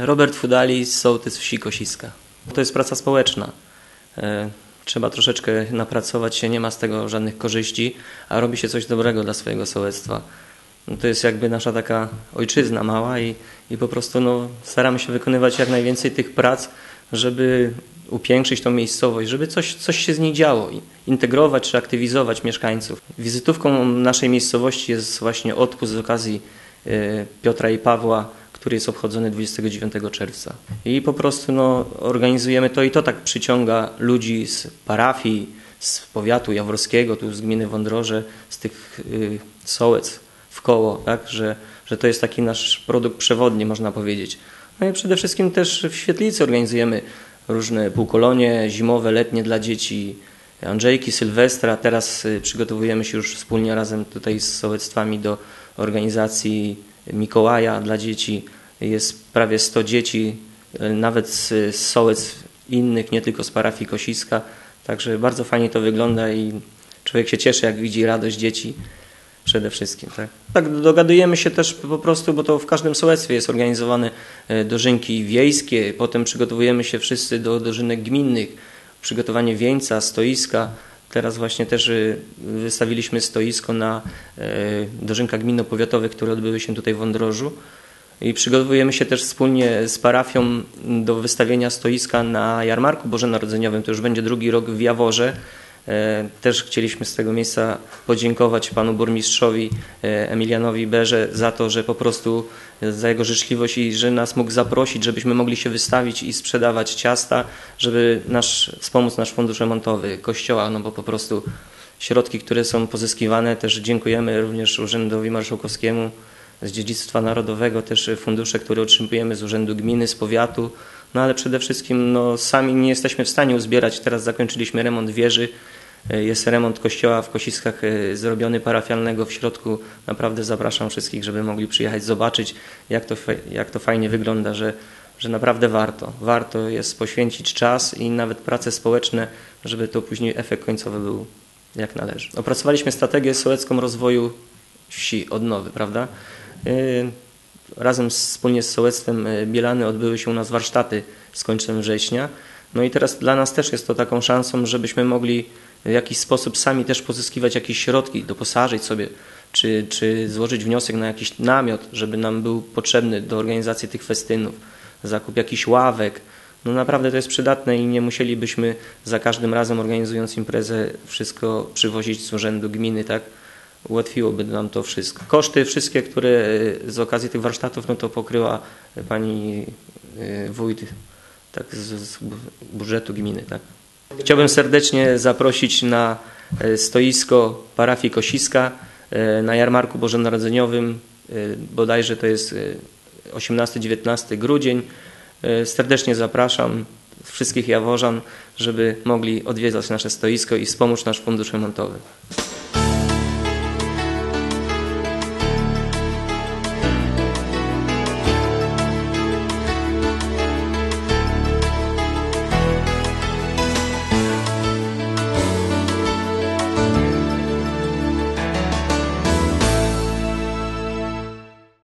Robert Fudali z sołtys wsi Kosiska. To jest praca społeczna. Trzeba troszeczkę napracować się, nie ma z tego żadnych korzyści, a robi się coś dobrego dla swojego sołectwa. To jest jakby nasza taka ojczyzna mała i po prostu staramy się wykonywać jak najwięcej tych prac, żeby upiększyć tą miejscowość, żeby coś się z niej działo, integrować czy aktywizować mieszkańców. Wizytówką naszej miejscowości jest właśnie odpust z okazji Piotra i Pawła, który jest obchodzony 29 czerwca. I po prostu organizujemy to i to tak przyciąga ludzi z parafii, z powiatu jaworskiego, tu z gminy Wądroże, z tych sołec wkoło, tak? Że to jest taki nasz produkt przewodni, można powiedzieć. No i przede wszystkim też w Świetlicy organizujemy różne półkolonie zimowe, letnie dla dzieci, Andrzejki, Sylwestra. Teraz przygotowujemy się już wspólnie razem tutaj z sołectwami do organizacji Mikołaja dla dzieci. Jest prawie 100 dzieci, nawet z sołec innych, nie tylko z parafii Kosiska. Także bardzo fajnie to wygląda i człowiek się cieszy, jak widzi radość dzieci przede wszystkim. Tak, dogadujemy się też po prostu, bo to w każdym sołectwie jest organizowane dożynki wiejskie, potem przygotowujemy się wszyscy do dożynek gminnych, przygotowanie wieńca, stoiska. Teraz właśnie też wystawiliśmy stoisko na dożynkach gminno-powiatowych, które odbyły się tutaj w Wądrożu. I przygotowujemy się też wspólnie z parafią do wystawienia stoiska na jarmarku bożonarodzeniowym. To już będzie drugi rok w Jaworze. Też chcieliśmy z tego miejsca podziękować panu burmistrzowi Emilianowi Berze za to, że po prostu za jego życzliwość i że nas mógł zaprosić, żebyśmy mogli się wystawić i sprzedawać ciasta, żeby wspomóc nasz fundusz remontowy kościoła, bo po prostu środki, które są pozyskiwane, też dziękujemy również Urzędowi Marszałkowskiemu z Dziedzictwa Narodowego, też fundusze, które otrzymujemy z Urzędu Gminy, z powiatu, ale przede wszystkim sami nie jesteśmy w stanie uzbierać. Teraz zakończyliśmy remont wieży, jest remont kościoła w Kosiskach zrobiony parafialnego w środku. Naprawdę zapraszam wszystkich, żeby mogli przyjechać, zobaczyć jak to fajnie wygląda, że naprawdę warto. Warto jest poświęcić czas i nawet prace społeczne, żeby to później efekt końcowy był jak należy. Opracowaliśmy strategię sołecką rozwoju wsi, odnowy, prawda? Wspólnie z sołectwem Bielany odbyły się u nas warsztaty z końcem września. I teraz dla nas też jest to taką szansą, żebyśmy mogli w jakiś sposób sami też pozyskiwać jakieś środki, doposażyć sobie, czy złożyć wniosek na jakiś namiot, żeby nam był potrzebny do organizacji tych festynów, zakup jakichś ławek. Naprawdę to jest przydatne i nie musielibyśmy za każdym razem organizując imprezę wszystko przywozić z urzędu gminy, tak? Ułatwiłoby nam to wszystko. Koszty wszystkie, które z okazji tych warsztatów, to pokryła pani wójt, tak, z budżetu gminy. Tak. Chciałbym serdecznie zaprosić na stoisko parafii Kosiska na jarmarku bożonarodzeniowym. Bodajże to jest 18-19 grudzień. Serdecznie zapraszam wszystkich jaworzan, żeby mogli odwiedzać nasze stoisko i wspomóc nasz fundusz remontowy.